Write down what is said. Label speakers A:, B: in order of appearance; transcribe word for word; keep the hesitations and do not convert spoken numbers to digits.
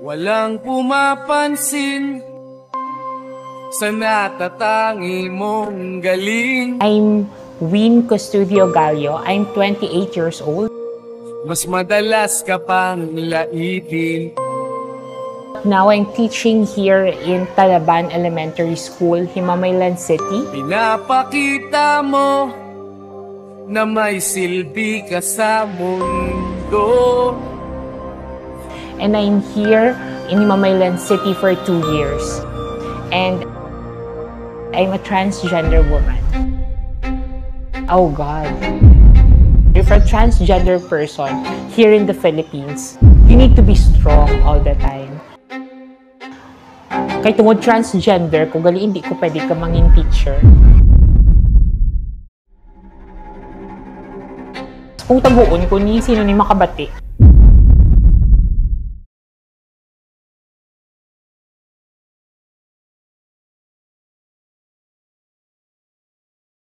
A: Walang pumapansin sa natatangi mong galing.
B: I'm Wyn Custodio Gallo. I'm twenty-eight years old.
A: Mas madalas ka pang laitin.
B: Now I'm teaching here in Talaban Elementary School, Himamaylan City.
A: Pinapakita mo na may silbi ka sa mundo.
B: And I'm here in Himamaylan City for two years. And I'm a transgender woman. Oh God. If a transgender person here in the Philippines, you need to be strong all the time. Kaya tungod transgender, kung gali hindi ko pwede ka mangin teacher. Kung tabuon ko ni sino ni makabati.